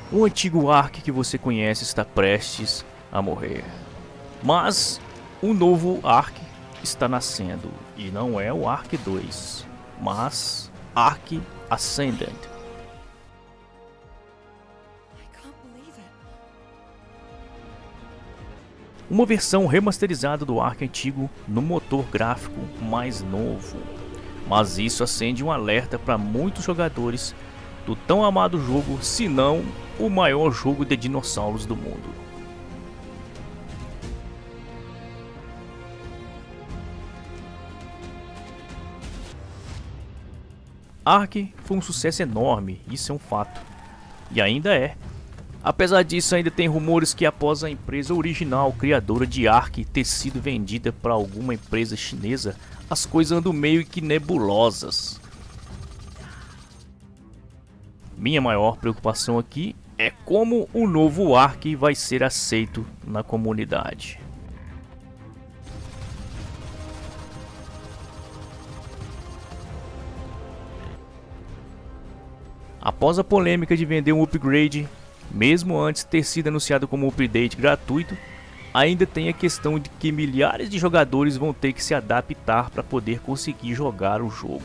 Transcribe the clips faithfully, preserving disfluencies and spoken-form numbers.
O antigo Ark que você conhece está prestes a morrer. Mas o novo Ark está nascendo. E não é o Ark dois, mas Ark Ascended. Uma versão remasterizada do Ark antigo no motor gráfico mais novo. Mas isso acende um alerta para muitos jogadores do tão amado jogo, se não o maior jogo de dinossauros do mundo. Ark foi um sucesso enorme, isso é um fato. E ainda é. Apesar disso, ainda tem rumores que após a empresa original criadora de Ark ter sido vendida para alguma empresa chinesa, as coisas andam meio que nebulosas. Minha maior preocupação aqui é como o novo Ark vai ser aceito na comunidade. Após a polêmica de vender um upgrade, mesmo antes de ter sido anunciado como um update gratuito, ainda tem a questão de que milhares de jogadores vão ter que se adaptar para poder conseguir jogar o jogo.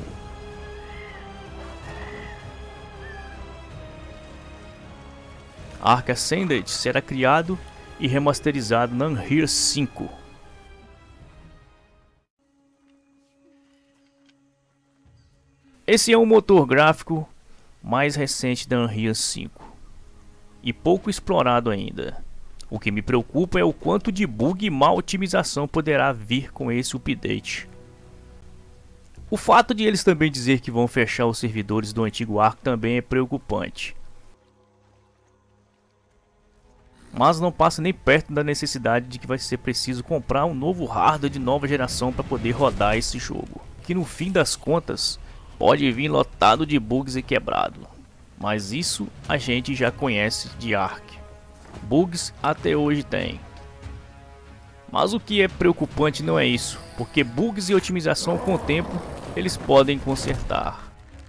Ark Ascended será criado e remasterizado na Unreal cinco. Esse é um motor gráfico mais recente da Unreal cinco e pouco explorado ainda. O que me preocupa é o quanto de bug e má otimização poderá vir com esse update. O fato de eles também dizer que vão fechar os servidores do antigo Ark também é preocupante. Mas não passa nem perto da necessidade de que vai ser preciso comprar um novo hardware de nova geração para poder rodar esse jogo, que no fim das contas pode vir lotado de bugs e quebrado. Mas isso a gente já conhece de Ark. Bugs até hoje tem. Mas o que é preocupante não é isso, porque bugs e otimização com o tempo eles podem consertar.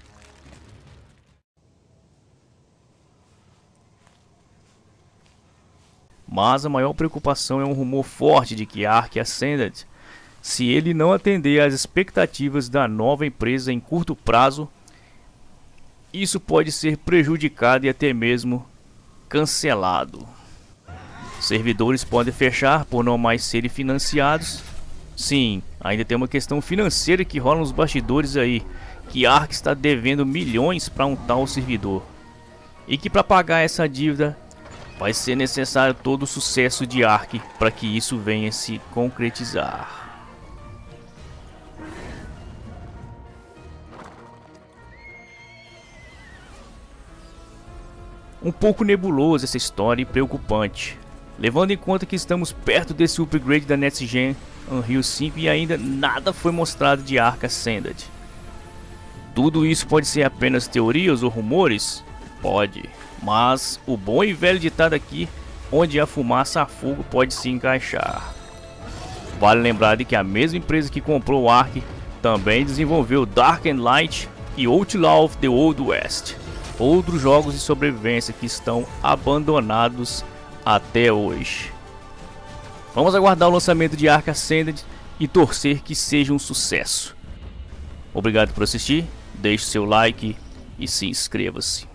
Mas a maior preocupação é um rumor forte de que Ark Ascended, se ele não atender às expectativas da nova empresa em curto prazo, isso pode ser prejudicado e até mesmo cancelado. Servidores podem fechar por não mais serem financiados. Sim, ainda tem uma questão financeira que rola nos bastidores aí, que Ark está devendo milhões para um tal servidor. E que para pagar essa dívida vai ser necessário todo o sucesso de Ark para que isso venha se concretizar. Um pouco nebulosa essa história e preocupante, levando em conta que estamos perto desse upgrade da Next Gen Unreal cinco e ainda nada foi mostrado de Ark Ascended. Tudo isso pode ser apenas teorias ou rumores? Pode, mas o bom e velho ditado aqui, onde há fumaça há fogo, pode se encaixar. Vale lembrar de que a mesma empresa que comprou o Ark também desenvolveu Dark and Light e Outlaw of the Old West, outros jogos de sobrevivência que estão abandonados até hoje. Vamos aguardar o lançamento de Ark Ascended e torcer que seja um sucesso. Obrigado por assistir, deixe seu like e se inscreva-se.